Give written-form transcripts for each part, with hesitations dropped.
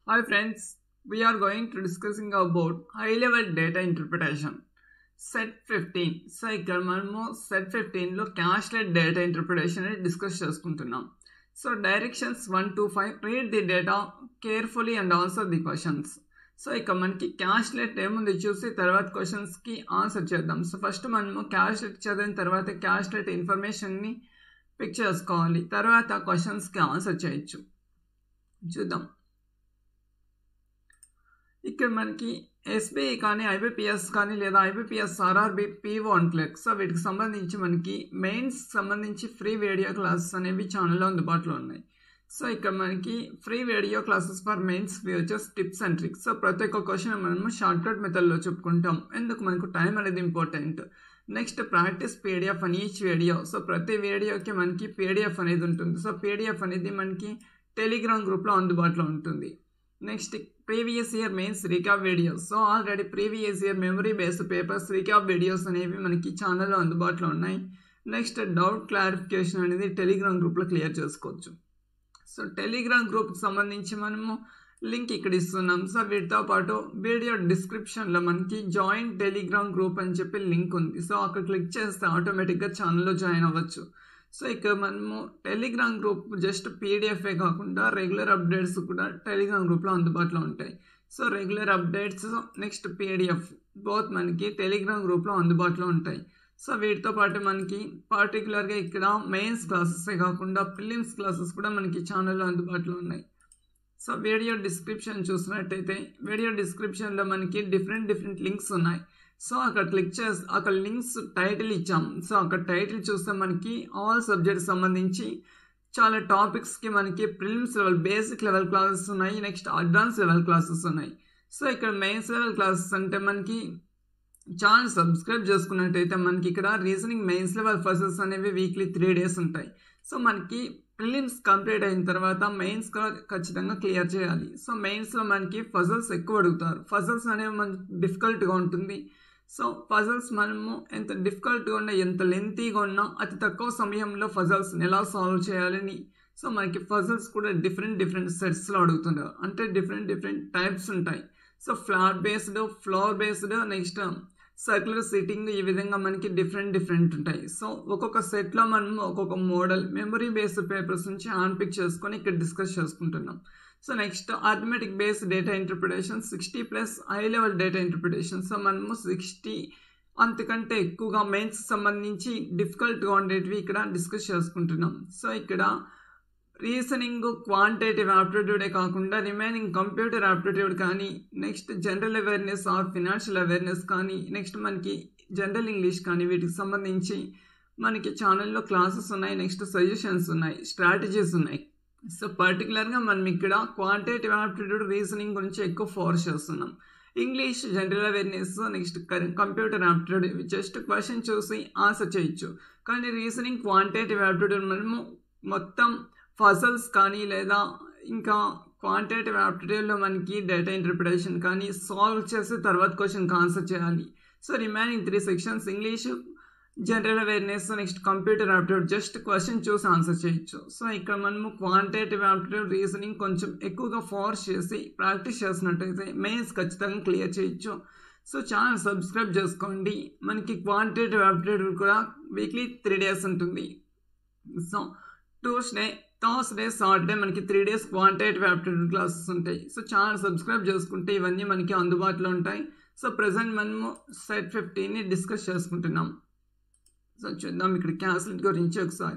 Hi friends, we are going to discussing about high level data interpretation. Set 15. So ఇక్కడ మనము set 15లో caselet data interpretation అనేది discuss చేసుకుంటున్నాం. So directions 1 to 5 read the data carefully and answer the questions. So ఇక మనకి క్యాష్లెట్ ఏముంది చూసి తర్వాత క్వశ్చన్స్కి ఆన్సర్ చేద్దాం. సో ఫస్ట్ మనము క్యాష్లెట్ చదివిన తర్వాత క్యాష్లెట్ ఇన్ఫర్మేషన్ని పిక్ చేసుకోవాలి, తర్వాత క్వశ్చన్స్కి ఆన్సర్ చేయొచ్చు. చూద్దాం. ఇక్కడ మనకి ఎస్బీఐ కానీ ఐబీపీఎస్ కానీ లేదా IBPS RRB PO and clerk, so వీటికి సంబంధించి మనకి మెయిన్స్ సంబంధించి ఫ్రీ వీడియో క్లాసెస్ అనేవి ఛానల్లో అందుబాటులో ఉన్నాయి. సో ఇక్కడ మనకి free video classes for mains futures tips and tricks. So ప్రతి ఒక్క క్వశ్చన్ మనము షార్ట్కట్ మెథడ్లో చెప్పుకుంటాం, ఎందుకు మనకు టైం అనేది ఇంపార్టెంట్. నెక్స్ట్ ప్రాక్టీస్ పీడిఎఫ్ అని ఈచ్ వీడియో. సో ప్రతి వీడియోకి మనకి పీడిఎఫ్ అనేది ఉంటుంది. సో పీడిఎఫ్ అనేది మనకి టెలిగ్రామ్ గ్రూప్లో అందుబాటులో ఉంటుంది. Next previous year mains recap videos. So already previous year memory based papers recap videos అనేవి మనకి ఛానల్లో అందుబాటులో ఉన్నాయి. నెక్స్ట్ డౌట్ క్లారిఫికేషన్ అనేది టెలిగ్రామ్ గ్రూప్లో క్లియర్ చేసుకోవచ్చు. సో టెలిగ్రామ్ గ్రూప్కి సంబంధించి మనము లింక్ ఇక్కడ ఇస్తున్నాం. సో వీటితో పాటు వీడియో డిస్క్రిప్షన్లో మనకి జాయిన్ టెలిగ్రామ్ గ్రూప్ అని చెప్పి లింక్ ఉంది. సో అక్కడ క్లిక్ చేస్తే ఆటోమేటిక్గా ఛానల్లో జాయిన్ అవ్వచ్చు. సో ఇక్కడ మనము టెలిగ్రామ్ గ్రూప్ జస్ట్ పీడిఎఫే కాకుండా రెగ్యులర్ అప్డేట్స్ కూడా టెలిగ్రామ్ గ్రూప్లో అందుబాటులో ఉంటాయి. So regular updates next PDF both మనకి టెలిగ్రామ్ గ్రూప్లో అందుబాటులో ఉంటాయి. సో వీటితో పాటు మనకి పర్టికులర్గా ఇక్కడ మెయిన్స్ క్లాసెసే కాకుండా ప్రిలిమ్స్ క్లాసెస్ కూడా మనకి ఛానల్లో అందుబాటులో ఉన్నాయి. సో వీడియో డిస్క్రిప్షన్ చూసినట్టయితే వీడియో డిస్క్రిప్షన్లో మనకి డిఫరెంట్ లింక్స్ ఉన్నాయి. సో అక్కడ క్లిక్ చేస్తే అక్కడ లింక్స్ టైటిల్ ఇచ్చాం. సో అక్కడ టైటిల్ చూస్తే మనకి ఆల్ సబ్జెక్ట్స్ సంబంధించి చాలా టాపిక్స్కి మనకి prelims level basic level classes ఉన్నాయి, నెక్స్ట్ అడ్వాన్స్ లెవెల్ క్లాసెస్ ఉన్నాయి. సో ఇక్కడ మెయిన్స్ లెవెల్ క్లాసెస్ అంటే మనకి ఛానల్ సబ్స్క్రైబ్ చేసుకున్నట్టయితే మనకి ఇక్కడ రీజనింగ్ మెయిన్స్ లెవెల్ ఫజల్స్ అనేవి వీక్లీ 3 days ఉంటాయి. సో మనకి ప్రిలిమ్స్ కంప్లీట్ అయిన తర్వాత మెయిన్స్ ఖచ్చితంగా క్లియర్ చేయాలి. సో మెయిన్స్లో మనకి ఫజల్స్ ఎక్కువ అడుగుతారు. ఫజల్స్ అనేవి మనకి డిఫికల్ట్గా ఉంటుంది. సో ఫజల్స్ మనము ఎంత డిఫికల్ట్గా ఉన్నా ఎంత లెంతీగా ఉన్నా అతి తక్కువ సమయంలో ఫజల్స్ని ఎలా సాల్వ్ చేయాలని, సో మనకి ఫజల్స్ కూడా డిఫరెంట్ సెట్స్లో అడుగుతుంటారు. అంటే డిఫరెంట్ టైప్స్ ఉంటాయి. So flat based, floor based, next circular sitting, ఈ విధంగా మనకి డిఫరెంట్ ఉంటాయి. సో ఒక్కొక్క సెట్లో మనము ఒక్కొక్క మోడల్ మెమరీ బేస్డ్ పేపర్స్ నుంచి హ్యాండ్ పిక్ చేసుకొని ఇక్కడ డిస్కస్ చేసుకుంటున్నాం. So next arithmetic based data interpretation 60+ high level data interpretation. So మనము 60 అంతకంటే ఎక్కువగా మెయిన్స్ సంబంధించి డిఫికల్ట్గా ఉండేటివి ఇక్కడ డిస్కస్ చేసుకుంటున్నాం. సో ఇక్కడ రీజనింగ్ క్వాంటిటేటివ్ ఆప్టిట్యూడే కాకుండా రిమైనింగ్ కంప్యూటర్ ఆప్టిట్యూడ్ కానీ, next general awareness or financial awareness కానీ, నెక్స్ట్ మనకి జనరల్ ఇంగ్లీష్ కానీ వీటికి సంబంధించి మనకి ఛానల్లో క్లాసెస్ ఉన్నాయి, నెక్స్ట్ సజెషన్స్ ఉన్నాయి, స్ట్రాటజీస్ ఉన్నాయి. సో పర్టికులర్గా మనం ఇక్కడ క్వాంటిటేటివ్ ఆప్టిట్యూడ్ రీజనింగ్ గురించి ఎక్కువ ఫోర్స్ చేస్తున్నాం. English general awareness, next computer aptitude just question చూసి ఆన్సర్ చేయొచ్చు. కానీ రీజనింగ్ క్వాంటిటేటివ్ ఆప్టిట్యూడ్ మనము మొత్తం ఫజల్స్ కానీ లేదా ఇంకా క్వాంటిటేటివ్ ఆప్టిట్యూడ్లో మనకి డేటా ఇంటర్ప్రిటేషన్ కానీ సాల్వ్ చేసి తర్వాత క్వశ్చన్కి ఆన్సర్ చేయాలి. So remaining 3 sections English, general awareness, next computer aptitude just question చూసి ఆన్సర్ చేయొచ్చు. సో ఇక్కడ మనము క్వాంటిటేటివ్ ఆప్టిట్యూడ్ రీజనింగ్ కొంచెం ఎక్కువగా ఫోర్స్ చేసి ప్రాక్టీస్ చేసినట్టయితే మెయిన్స్ ఖచ్చితంగా క్లియర్ చేయొచ్చు. సో ఛానల్ సబ్స్క్రైబ్ చేసుకోండి. మనకి క్వాంటిటేటివ్ ఆప్టిట్యూడ్ కూడా వీక్లీ 3 days ఉంటుంది. సో ట్యూస్డే, థర్స్డే, సాటర్డే మనకి 3 days క్వాంటిటేటివ్ ఆప్టిట్యూడ్ క్లాసెస్ ఉంటాయి. సో ఛానల్ సబ్స్క్రైబ్ చేసుకుంటే ఇవన్నీ మనకి అందుబాటులో ఉంటాయి. సో ప్రజెంట్ మనము సెట్ 15ని డిస్కస్ చేసుకుంటున్నాం. సో చూద్దాం ఇక్కడ క్యాస్లెట్ గురించి ఒకసారి.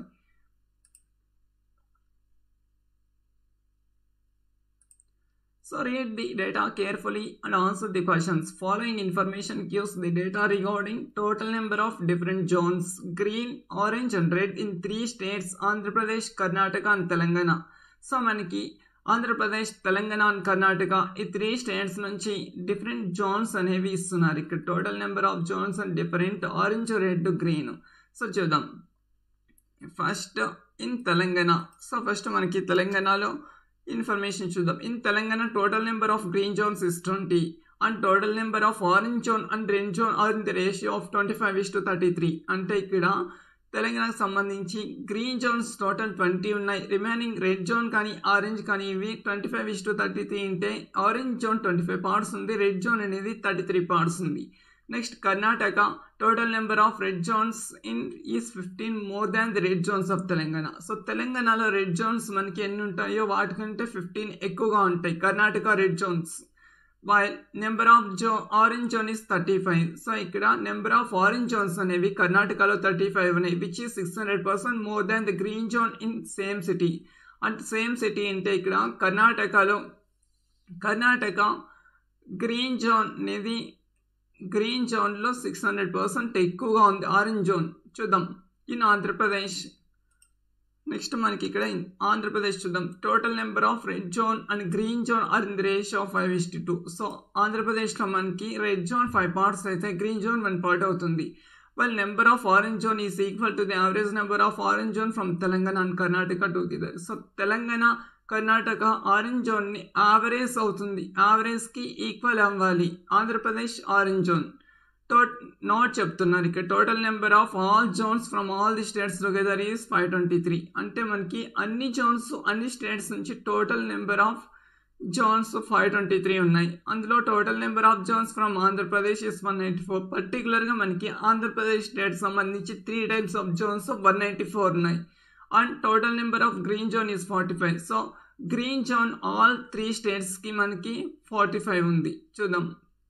So read the data carefully and answer the questions. Following information gives the data regarding total number of different zones, green, orange and red in 3 states, Andhra Pradesh, Karnataka and Telangana. So మనకి Andhra Pradesh, Telangana and Karnataka ఈ 3 states నుంచి different Jones అనేవి ఇస్తున్నారు. ఇక్కడ total number of zones and different orange, red, green. So చూద్దాం. First in Telangana. So first మనకి తెలంగాణలో information చూద్దాం. In Telangana total number of green zones is 20 and total number of orange zone and red zone are in the ratio of 25:33. అంటే ఇక్కడ తెలంగాణకు సంబంధించి green Jones total 20 ఉన్నాయి. Remaining red zone కానీ orange కానీ ఇవి 25:33 ఉంటే ఆరెంజ్ జోన్ 25 పార్ట్స్ ఉంది, రెడ్ జోన్ అనేది 33 పార్ట్స్ ఉంది. Next Karnataka total number of red zones in is 15 more than the red zones of Telangana. So తెలంగాణలో రెడ్ జోన్స్ మనకి ఎన్ని ఉంటాయో వాటికంటే 15 ఎక్కువగా ఉంటాయి Karnataka red zones. while number of orange zone is 35. So ఇక్కడ నెంబర్ ఆఫ్ ఆరెంజ్ జోన్స్ అనేవి కర్ణాటకలో 35 ఉన్నాయి, which is 600% more than the green zone in same city. అంటే సేమ్ సిటీ అంటే ఇక్కడ కర్ణాటక గ్రీన్ జోన్ అనేది గ్రీన్ జోన్లో 600% ఎక్కువగా ఉంది ఆరెంజ్ జోన్. చూద్దాం ఇన్ ఆంధ్రప్రదేశ్. నెక్స్ట్ మనకి ఇక్కడ ఆంధ్రప్రదేశ్ చూద్దాం. Total number of red zone and green zone are in the ratio of 5:2. So ఆంధ్రప్రదేశ్లో మనకి రెడ్ జోన్ 5 పార్ట్స్ అయితే గ్రీన్ జోన్ 1 పార్ట్ అవుతుంది. while number of orange zone is equal to the average number of orange zone from Telangana and Karnataka together. So Telangana Karnataka orange జోన్ని average అవుతుంది, యావరేజ్కి equal అవ్వాలి Andhra Pradesh orange zone. Note చెప్తున్నారు ఇక్కడ total number of all zones from all the states together is 523. అంటే మనకి అన్ని Jones అన్ని స్టేట్స్ నుంచి టోటల్ నెంబర్ ఆఫ్ జోన్స్ 523 ఉన్నాయి. అందులో total number of zones from Andhra Pradesh is 194. పర్టికులర్గా మనకి ఆంధ్రప్రదేశ్ స్టేట్ సంబంధించి 3 టైప్స్ ఆఫ్ జోన్స్ 194 ఉన్నాయి. And total number of green zone is 45. So green zone all 3 స్టేట్స్కి మనకి 45 ఉంది. చూద్దాం.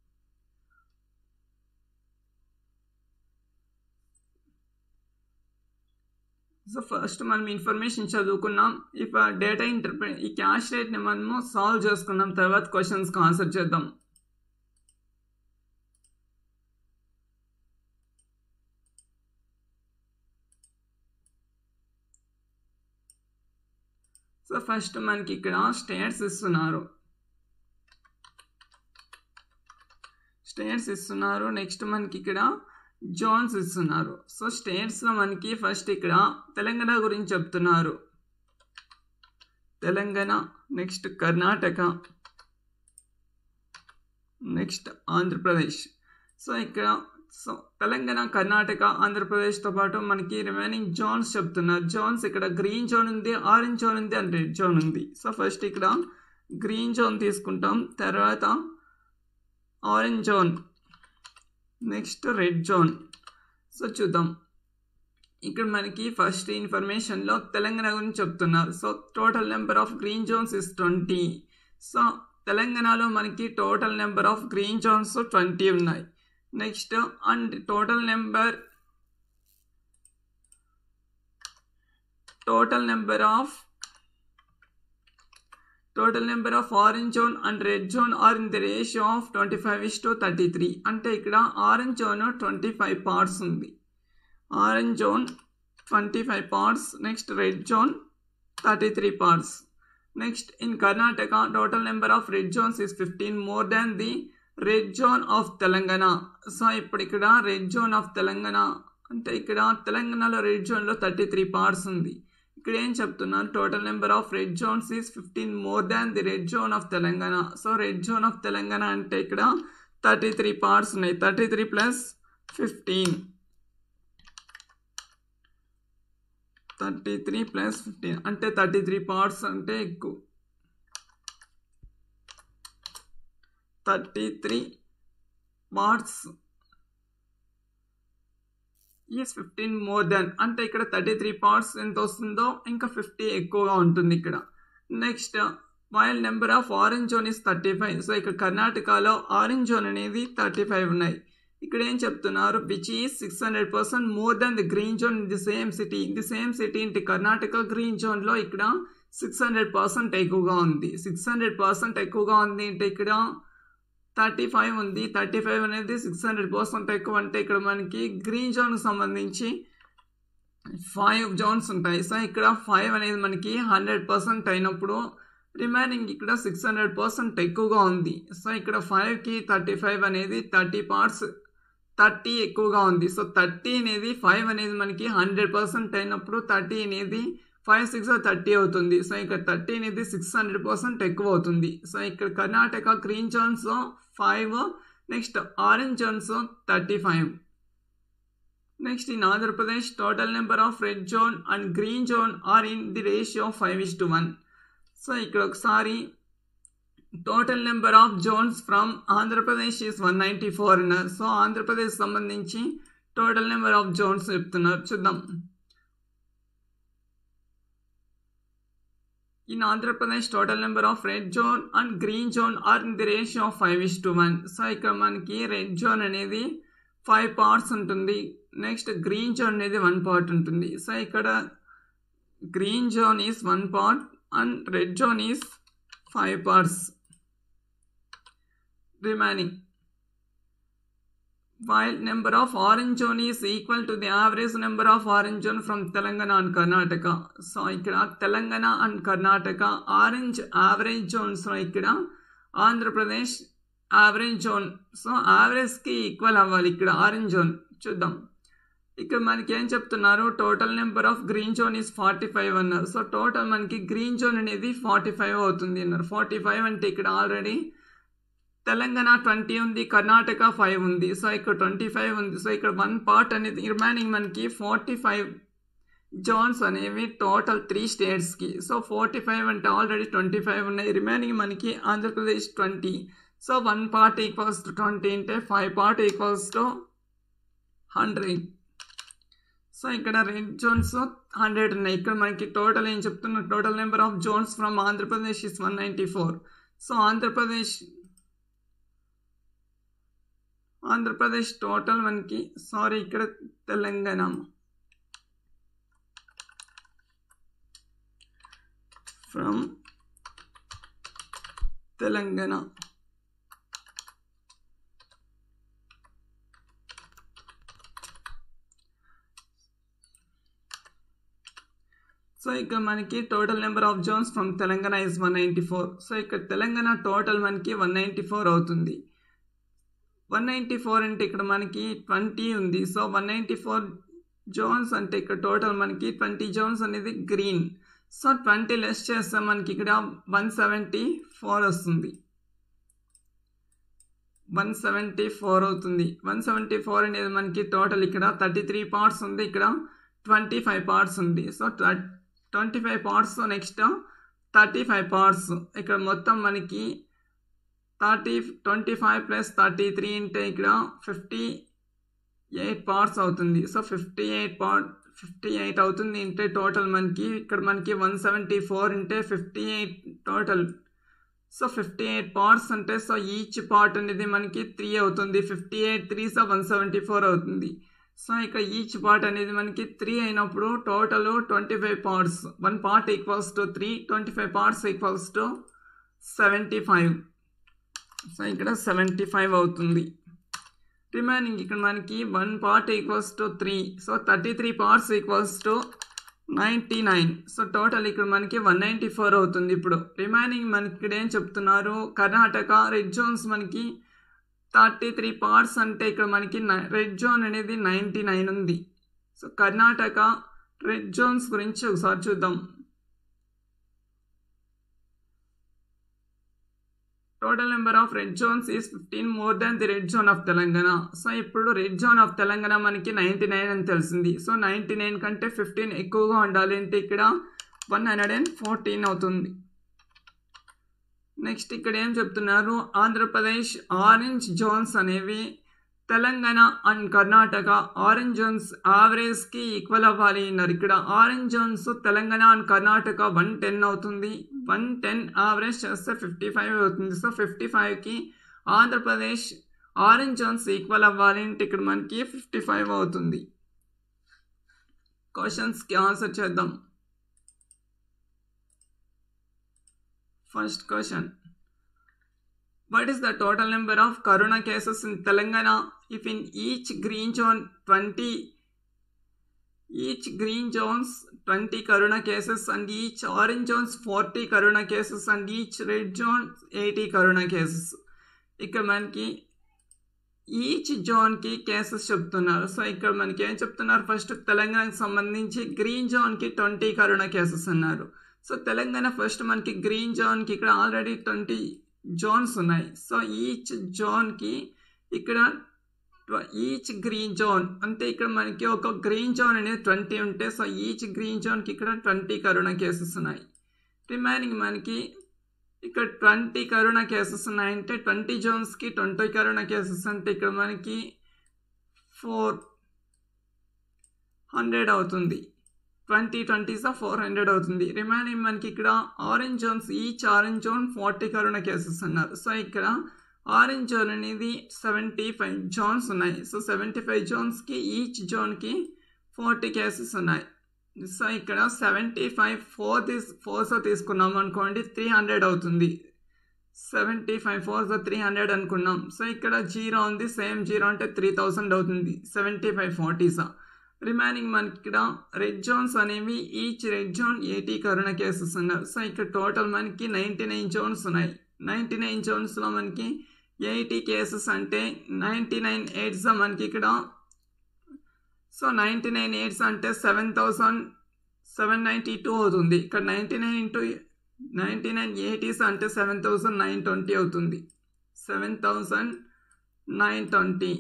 సో ఫస్ట్ మనం ఇన్ఫర్మేషన్ చదువుకున్నాం. డేటా ఈ క్యాష్ రేట్ని మనము సాల్వ్ చేసుకున్నాం. తర్వాత క్వశ్చన్స్కి ఆన్సర్ చేద్దాం. సో ఫస్ట్ మనకి ఇక్కడ స్టేట్స్ ఇస్తున్నారు. నెక్స్ట్ మనకి ఇక్కడ జోన్స్ ఇస్తున్నారు. సో స్టేట్స్లో మనకి ఫస్ట్ ఇక్కడ తెలంగాణ గురించి చెప్తున్నారు. Telangana, next Karnataka, next Andhra Pradesh. So ఇక్కడ తెలంగాణ, కర్ణాటక, ఆంధ్రప్రదేశ్తో పాటు మనకి రిమైనింగ్ జోన్స్ చెప్తున్నారు. జోన్స్ ఇక్కడ గ్రీన్ జోన్ ఉంది, ఆరెంజ్ జోన్ ఉంది అండ్ రెడ్ జోన్ ఉంది. సో ఫస్ట్ ఇక్కడ గ్రీన్ జోన్ తీసుకుంటాం, తర్వాత orange zone, next red zone. So చూద్దాం. ఇక్కడ మనకి ఫస్ట్ ఇన్ఫర్మేషన్లో తెలంగాణ గురించి చెప్తున్నారు. So total number of green zones is 20. So తెలంగాణలో మనకి total number of green zones 20 ఉన్నాయి. Next and total number of orange zone and red zone are in the ratio of 25:33. అంటే ఇక్కడ ఆరెంజ్ జోన్ 25 పార్ట్స్ ఉంది. Orange zone 25 parts. Next red zone 33 parts. Next in Karnataka total number of red zones is 15 more than the red zone of Telangana. So ఇప్పుడు ఇక్కడ red zone of Telangana అంటే ఇక్కడ తెలంగాణలో red జోన్లో 33 parts ఉంది. ఇక్కడ ఏం చెప్తున్నారు, total number of red zones is 15 more than the red zone of Telangana. So red zone of Telangana అంటే ఇక్కడ 33 పార్ట్స్ ఉన్నాయి. 33 + 15, 33 + 15 అంటే 33 పార్ట్స్ అంటే ఎక్కువ. 33 పార్ట్స్ ఈస్ 15 మోర్ దాన్ అంటే ఇక్కడ 33 పార్ట్స్ ఎంత వస్తుందో ఇంకా 50 ఎక్కువగా ఉంటుంది ఇక్కడ. Next while number of orange zone is 35. So ఇక్కడ కర్ణాటకలో ఆరెంజ్ జోన్ అనేది 35 ఉన్నాయి. ఇక్కడ ఏం చెప్తున్నారు, which is 600% more than the green zone in the same city. In the same city ఇంటి కర్ణాటక గ్రీన్ జోన్లో ఇక్కడ 600% ఎక్కువగా ఉంది. 600% ఎక్కువగా ఉంది అంటే ఇక్కడ 35 ఉంది. 35 అనేది 600% ఎక్కువ అంటే ఇక్కడ మనకి గ్రీన్ జోన్కి సంబంధించి 5 జోన్స్ ఉంటాయి. సో ఇక్కడ 5 అనేది మనకి 100% అయినప్పుడు రిమైనింగ్ ఇక్కడ 600% ఎక్కువగా ఉంది. సో ఇక్కడ 5కి 35 అనేది 30 పార్ట్స్ 30 ఎక్కువగా ఉంది. సో 30 అనేది 5 అనేది మనకి 100% అయినప్పుడు 30 అనేది 5 6 30 అవుతుంది. సో ఇక్కడ 30 అనేది 600% ఎక్కువ అవుతుంది. సో ఇక్కడ Karnataka green zones 5, next orange zones 35. Next in Andhra Pradesh total number of red zone and green zone are in the ratio 5:1. So ఇక్కడ ఒకసారి total number of zones from Andhra Pradesh is 194 అన్నారు. సో ఆంధ్రప్రదేశ్ సంబంధించి టోటల్ నెంబర్ ఆఫ్ జోన్స్ చెప్తున్నారు, చూద్దాం. In Andhra Pradesh total number of red zone and green zone are in the ratio of 5:1. So ఇక్కడ మనకి red zone అనేది 5 parts ఉంటుంది, నెక్స్ట్ గ్రీన్ జోన్ అనేది 1 part ఉంటుంది. సో ఇక్కడ green zone is 1 part and red zone is 5 parts remaining, while number of orange zone is equal to the average number of orange zone from Telangana and Karnataka. So ikkada Telangana and Karnataka orange average zones lo ikkada Andhra Pradesh average zone, so average ki equal avvali ikkada orange zone. చూద్దాం ఇక్కడ మనకి ఏం చెప్తున్నారు, total number of green zone is 45 అన్నారు. So total మనకి green zone అనేది 45 అవుతుంది అన్నారు. 45 అంటే ఇక్కడ ఆల్రెడీ తెలంగాణ 20 ఉంది, కర్ణాటక 5 ఉంది, సో ఇక్కడ 25 ఉంది. సో ఇక్కడ 1 పార్ట్ అనేది రిమైనింగ్ మనకి 45 జోన్స్ అనేవి టోటల్ 3 స్టేట్స్కి. సో 45 అంటే ఆల్రెడీ 25 ఉన్నాయి, రిమైనింగ్ మనకి Andhra Pradesh 20. So 1 part equals to 20 అంటే 5 పార్ట్ ఈక్వల్స్ టు 100. సో ఇక్కడ రెడ్ జోన్స్ 100 ఉన్నాయి. ఇక్కడ మనకి టోటల్ ఏం చెప్తున్నా, total number of zones from Andhra Pradesh is 194. So Andhra Pradesh total మనకి ఇక్కడ తెలంగాణ ఫ్రమ్ తెలంగాణ సో ఇక్కడ మనకి total number of zones from Telangana is 194. So ఇక్కడ తెలంగాణ టోటల్ మనకి 194 అవుతుంది. 194 అంటే ఇక్కడ మనకి 20 ఉంది. సో 194 జోన్స్ అంటే ఇక్కడ టోటల్ మనకి 20 జోన్స్ అనేది గ్రీన్. సో 20 లెస్ చేస్తే మనకి ఇక్కడ 174 వస్తుంది, 174 అవుతుంది. 174 అనేది మనకి టోటల్ ఇక్కడ 33 పార్ట్స్ ఉంది, ఇక్కడ 25 పార్ట్స్ ఉంది. So 25 parts, next 35 parts. ఇక్కడ మొత్తం మనకి 25 ప్లస్ 33 అంటే ఇక్కడ 58 పార్ట్స్ అవుతుంది. సో 58 అవుతుంది అంటే టోటల్ మనకి ఇక్కడ మనకి 174 అంటే 58 టోటల్. సో 58 పార్ట్స్ అంటే సో ఈచ్ పార్ట్ అనేది మనకి 3 అవుతుంది. 58 3 సో 174 అవుతుంది. సో ఇక్కడ ఈచ్ పార్ట్ అనేది మనకి 3 అయినప్పుడు total 25 parts. 1 part equals to 3, 25 parts equals to 75. So ఇక్కడ 75 అవుతుంది. రిమైనింగ్ ఇక్కడ మనకి 1 part equals to 3, so 33 parts equals to 99. So total ఇక్కడ మనకి 194 అవుతుంది. ఇప్పుడు రిమైనింగ్ మనకి ఇక్కడ ఏం చెప్తున్నారు, కర్ణాటక రెడ్ జోన్స్ మనకి 33 పార్ట్స్ అంటే ఇక్కడ మనకి రెడ్ జోన్ అనేది 99 ఉంది. సో కర్ణాటక రెడ్ జోన్స్ గురించి ఒకసారి చూద్దాం. Total number of red zones is 15 more than the red zone of Telangana. So ఇప్పుడు రెడ్ జోన్ ఆఫ్ తెలంగాణ మనకి 99 అని తెలిసింది. సో 99 కంటే 15 ఎక్కువగా ఉండాలి అంటే ఇక్కడ 114 అవుతుంది. నెక్స్ట్ ఇక్కడ ఏం చెప్తున్నారు, ఆంధ్రప్రదేశ్ ఆరెంజ్ జోన్స్ అనేవి Telangana and Karnataka orange zones యావరేజ్కి ఈక్వల్ అవ్వాలి అన్నారు. ఇక్కడ orange zones Telangana and Karnataka 110 అవుతుంది. 110 యావరేజ్ చేస్తే 55 అవుతుంది. సో 55కి ఆంధ్రప్రదేశ్ ఆరెంజ్ జోన్స్ ఈక్వల్ అవ్వాలి అంటే ఇక్కడ మనకి 55 అవుతుంది. క్వశ్చన్స్కి ఆన్సర్ చేద్దాం. First question, what is the total number of corona cases in Telangana if in each green zone 20 corona cases and each orange zones 40 corona cases and each red zone 80 corona cases. ఇక్కడ మనకి each జోన్కి cases చెప్తున్నారు. So ఇక్కడ మనకి ఏం చెప్తున్నారు, first తెలంగాణకు సంబంధించి గ్రీన్ జోన్కి 20 కరోనా కేసెస్ అన్నారు. సో తెలంగాణ ఫస్ట్ మనకి గ్రీన్ జోన్కి ఇక్కడ ఆల్రెడీ 20 జోన్స్ ఉన్నాయి. సో ఈచ్ జోన్కి ఇక్కడ ఈచ్ గ్రీన్ జోన్ అంటే ఇక్కడ మనకి ఒక గ్రీన్ జోన్ అనేది 20 ఉంటే సో ఈచ్ గ్రీన్ జోన్కి ఇక్కడ 20 కరోనా కేసెస్ ఉన్నాయి. రిమైనింగ్ మనకి ఇక్కడ 20 కరోనా కేసెస్ ఉన్నాయంటే 20 జోన్స్కి 20 కరోనా కేసెస్ అంటే ఇక్కడ మనకి 400 అవుతుంది. 20 400 అవుతుంది. రిమైనింగ్ మనకి ఇక్కడ orange zones, each orange zone 40 corona cases అన్నారు. సో ఇక్కడ ఆరెంజ్ జోన్ అనేది 75 జోన్స్ ఉన్నాయి. సో 75 జోన్స్కి ఈచ్ జోన్కి 40 కేసెస్ ఉన్నాయి. సో ఇక్కడ 75 4 తీసుకున్నాం అనుకోండి 300 అవుతుంది. 75 4 300 అనుకున్నాం. సో ఇక్కడ 0 ఉంది, సేమ్ 0 అంటే 3000 అవుతుంది. 75 40 రిమైనింగ్ మనకి ఇక్కడ రెడ్ జోన్స్ అనేవి each red zone 80 corona cases ఉన్నారు. సో ఇక్కడ టోటల్ మనకి 99 జోన్స్ ఉన్నాయి. 99 జోన్స్లో మనకి 80 కేసెస్ అంటే 99 8 మనకి ఇక్కడ సో 99 8 అంటే 7792 అవుతుంది. ఇక్కడ 99 ఇంటూ 99 80 అంటే 7920 అవుతుంది. 7920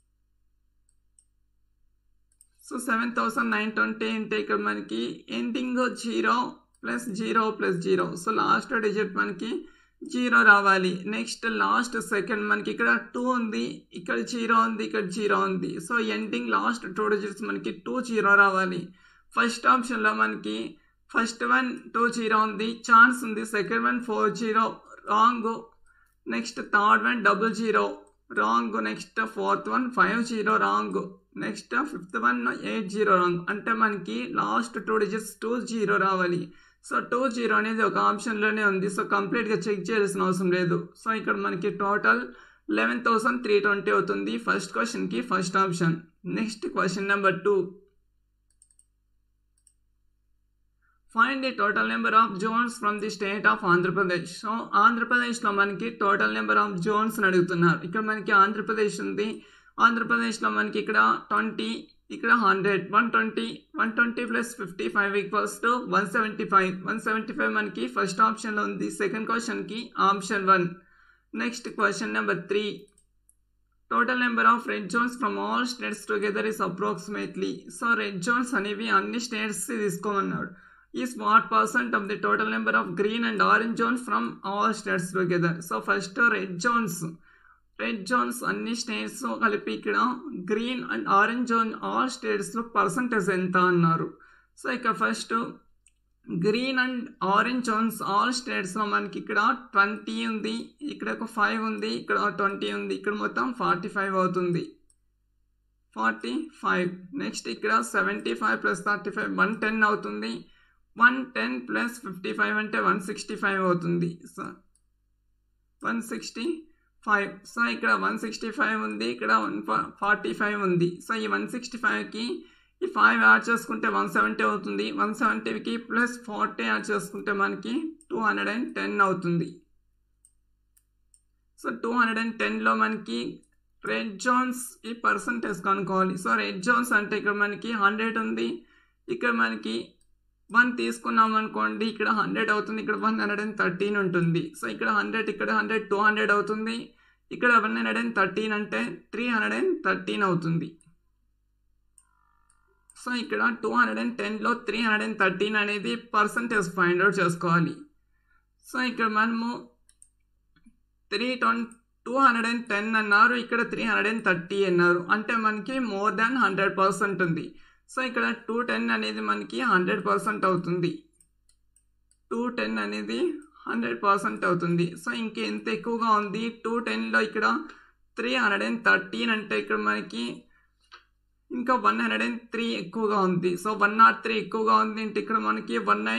సో 7920 అంటే ఇక్కడ మనకి ఎండింగ్ 0 + 0 + 0 సో లాస్ట్ డిజిట్ మనకి 0 రావాలి. నెక్స్ట్ లాస్ట్ సెకండ్ మనకి ఇక్కడ 2 ఉంది, ఇక్కడ 0 ఉంది, ఇక్కడ 0 ఉంది. సో ఎండింగ్ లాస్ట్ 2 డిజిట్స్ మనకి 2 0 రావాలి. ఫస్ట్ ఆప్షన్లో మనకి ఫస్ట్ వన్ 2 0 ఉంది, ఛాన్స్ ఉంది. Second one 4 0 wrong. Next third one 0 0 wrong. Next fourth one 5 0 wrong. Next fifth one 8 0 wrong. అంటే మనకి లాస్ట్ 2 డిజిట్స్ 2 0 రావాలి. సో 2 0 అనేది ఒక ఆప్షన్లోనే ఉంది. సో కంప్లీట్గా చెక్ చేయాల్సిన అవసరం లేదు. సో ఇక్కడ మనకి టోటల్ 11320 అవుతుంది ఫస్ట్ క్వశ్చన్కి first option. Next question number 2, find the total number of zones from the state of Andhra Pradesh. So ఆంధ్రప్రదేశ్లో మనకి టోటల్ నెంబర్ ఆఫ్ జోన్స్ అడుగుతున్నారు. ఇక్కడ మనకి ఆంధ్రప్రదేశ్ ఉంది. ఆంధ్రప్రదేశ్లో మనకి ఇక్కడ 20, ఇక్కడ 100, 120 + 55 = 175. 175 మనకి ఫస్ట్ ఆప్షన్లో ఉంది. సెకండ్ క్వశ్చన్కి option 1. Next question number 3, total number of red zones from all states together is approximately. So red zones అనేవి అన్ని స్టేట్స్ తీసుకోమన్నాడు. Is what % of the total number of green and orange zones from all states together. So first red zones అన్ని states కలిపి ఇక్కడ green and orange zone all స్టేట్స్లో percentage ఎంత అన్నారు. So ఇక్కడ first green and orange zones all స్టేట్స్లో మనకి ఇక్కడ 20 ఉంది, ఇక్కడ ఒక 5 ఉంది, ఇక్కడ 20 ఉంది, ఇక్కడ మొత్తం 45 అవుతుంది. 45. నెక్స్ట్ ఇక్కడ 75 + 35 110 అవుతుంది. 110 + 55 అంటే 165 అవుతుంది. సో 165. సో ఇక్కడ 165 ఉంది, ఇక్కడ 145 ఉంది. సో ఈ 165కి ఈ 5 యాడ్ చేసుకుంటే 170 అవుతుంది. 170కి +40 యాడ్ చేసుకుంటే మనకి 210 అవుతుంది. సో 210లో మనకి రెడ్ జోన్స్ ఈ పర్సంటేజ్ కనుక్కోవాలి. సో రెడ్ జోన్స్ అంటే ఇక్కడ మనకి 100 ఉంది, ఇక్కడ మనకి 1 తీసుకున్నాం అనుకోండి, ఇక్కడ 100 అవుతుంది, ఇక్కడ 113 ఉంటుంది. సో ఇక్కడ 100, ఇక్కడ 100 200 అవుతుంది, ఇక్కడ 113 అంటే 313 అవుతుంది. సో ఇక్కడ 210లో 313 అనేది పర్సంటేజ్ ఫైండ్ అవుట్ చేసుకోవాలి. సో ఇక్కడ మనము 210 అన్నారు, ఇక్కడ 330 అన్నారు, అంటే మనకి మోర్ దాన్ 100% ఉంది. సో ఇక్కడ 210 అనేది మనకి 100% అవుతుంది. 210 అనేది 100% అవుతుంది. సో ఇంకెంత ఎక్కువగా ఉంది 210లో ఇక్కడ 313 అంటే ఇక్కడ మనకి ఇంకా 103 ఎక్కువగా ఉంది. సో 103 ఎక్కువగా ఉంది అంటే ఇక్కడ మనకి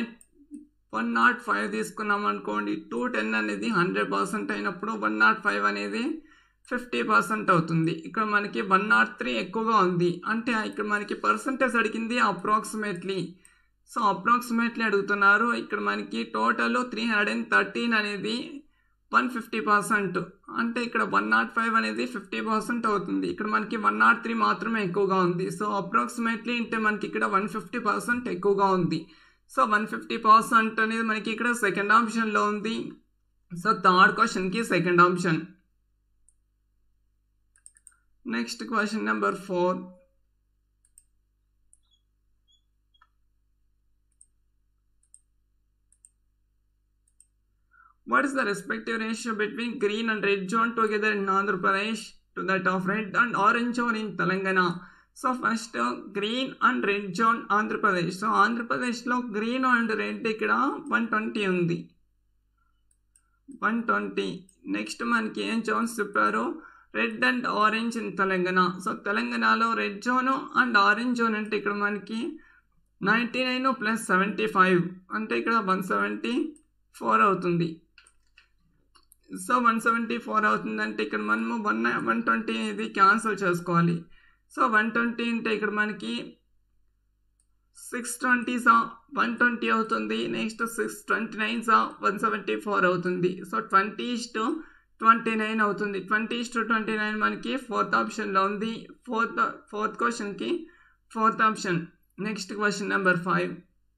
105 తీసుకున్నాం అనుకోండి. 210 అనేది 100% అయినప్పుడు 105 అనేది 50% అవుతుంది. ఇక్కడ మనకి 103 ఎక్కువగా ఉంది అంటే ఇక్కడ మనకి పర్సంటేజ్ అడిగింది అప్రాక్సిమేట్లీ. సో అప్రాక్సిమేట్లీ అడుగుతున్నారు. ఇక్కడ మనకి టోటల్ 313 అనేది 150% అంటే ఇక్కడ 105 అనేది 50% అవుతుంది. ఇక్కడ మనకి 103 మాత్రమే ఎక్కువగా ఉంది. సో అప్రాక్సిమేట్లీ అంటే మనకి ఇక్కడ 150% ఎక్కువగా ఉంది. సో 150% అనేది మనకి ఇక్కడ సెకండ్ ఆప్షన్లో ఉంది. సో థర్డ్ క్వశ్చన్కి second option. Next question number 4. What is the respective ratio between green and red zone together in Andhra Pradesh to that of red and orange zone in Telangana? So first green and red zone Andhra Pradesh. So Andhra Pradesh lo green and red ikkada 120 undi. 120. Next manki em zones chepparu red and orange in Telangana. So Telangana lo red zone and orange zone ante ikkada manki 99 plus 75 ante ikkada 174 అవుతుంది. So 174 అవుతుందంటే ఇక్కడ మనము 120 ఇది cancel చేసుకోవాలి. So 120 అంటే ఇక్కడ మనకి 620 120 అవుతుంది. నెక్స్ట్ 629 174 అవుతుంది. సో 20:29 అవుతుంది. 20:29 మనకి ఫోర్త్ ఆప్షన్లో ఉంది. ఫోర్త్ క్వశ్చన్కి fourth option. Next question number 5.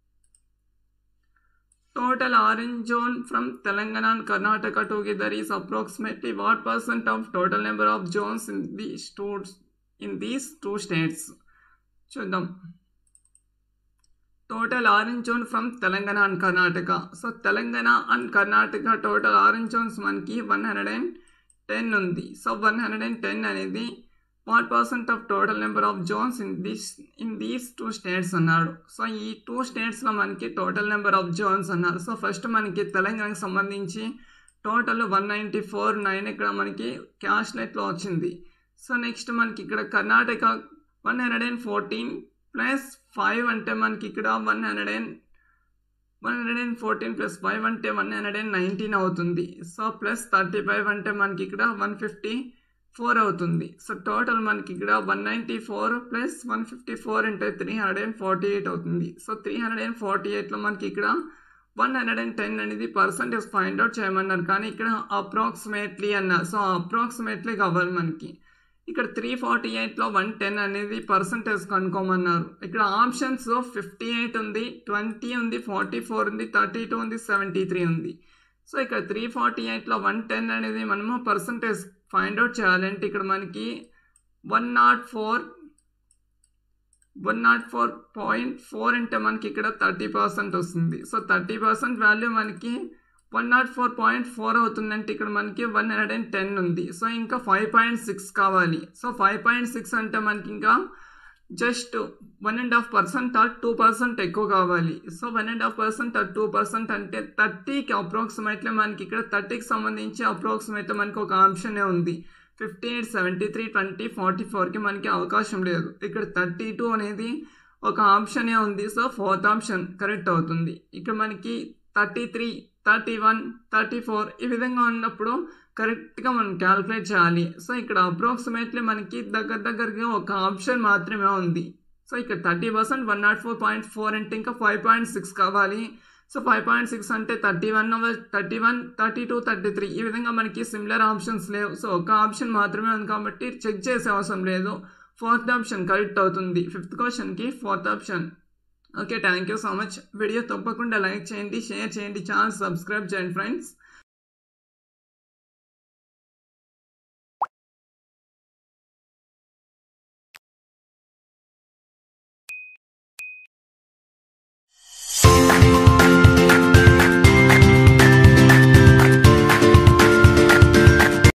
Total orange zone from Telangana and Karnataka together is approximately what percent of total number of zones in these two states? చూద్దాం. Total orange zone from Telangana and Karnataka. So Telangana and Karnataka total orange zones మనకి 110 ఉంది. So 110 అనేది what percent of total number of zones in these two states అన్నాడు. So ఈ 2 స్టేట్స్లో మనకి total number of zones అన్నారు. So first మనకి తెలంగాణకు సంబంధించి టోటల్ 194 ఇక్కడ మనకి క్యాష్లెట్లో వచ్చింది. సో నెక్స్ట్ మనకి ఇక్కడ కర్ణాటక 114 ప్లస్ 5 అంటే మనకి ఇక్కడ 114 ప్లస్ 5 అంటే 119 అవుతుంది. సో ప్లస్ 35 అంటే మనకి ఇక్కడ 154 అవుతుంది. సో టోటల్ మనకి ఇక్కడ 194 ప్లస్ 154 అంటే 348 అవుతుంది. సో 348లో మనకి ఇక్కడ 110 అనేది పర్సంటేజ్ ఫైండ్ అవుట్ చేయమన్నారు. కానీ ఇక్కడ అప్రాక్సిమేట్లీ అన్నారు. సో అప్రాక్సిమేట్లీ కావాలి మనకి. ఇక్కడ 348లో 110 అనేది పర్సంటేజ్ కనుక్కోమన్నారు. ఇక్కడ ఆప్షన్స్ 58 ఉంది, 20 ఉంది, 44 ఉంది, 32 ఉంది, 73 ఉంది. సో ఇక్కడ 348లో 110 అనేది మనము పర్సంటేజ్ ఫైండ్ అవుట్ చేయాలంటే ఇక్కడ మనకి 104.4 అంటే మనకి ఇక్కడ 30% వస్తుంది. సో 30% వాల్యూ మనకి 104.4 అవుతుందంటే ఇక్కడ మనకి 110 ఉంది. సో ఇంకా 5.6 కావాలి. సో 5.6 అంటే మనకి ఇంకా జస్ట్ 1.5% ఆర్ 2% ఎక్కువ కావాలి. సో 1.5% ఆర్ 2% అంటే 30కి అప్రాక్సిమేట్లీ మనకి ఇక్కడ 30కి సంబంధించి అప్రాక్సిమేట్లీ మనకి ఒక ఆప్షనే ఉంది. 58, 73, 20, 44కి మనకి అవకాశం లేదు. ఇక్కడ 32 అనేది ఒక ఆప్షనే ఉంది. సో ఫోర్త్ ఆప్షన్ కరెక్ట్ అవుతుంది. ఇక్కడ మనకి 33, 31, 34 ఈ విధంగా ఉన్నప్పుడు కరెక్ట్గా మనం క్యాలిక్యులేట్ చేయాలి. సో ఇక్కడ అప్రాక్సిమేట్లీ మనకి దగ్గరగా ఒక ఆప్షన్ మాత్రమే ఉంది. సో ఇక్కడ 30% 104.4 అంటే ఇంకా 5.6 కావాలి. సో 5.6 అంటే 31, 32, 33 ఈ విధంగా మనకి సిమిలర్ ఆప్షన్స్ లేవు. సో ఒక ఆప్షన్ మాత్రమే ఉంది కాబట్టి చెక్ చేసే అవసరం లేదు. ఫోర్త్ ఆప్షన్ కరెక్ట్ అవుతుంది. ఫిఫ్త్ క్వశ్చన్కి fourth option. Okay, thank you so much. Video తప్పకుండా లైక్ చేయండి, షేర్ చేయండి, ఛానల్ సబ్స్క్రైబ్ చేయండి ఫ్రెండ్స్.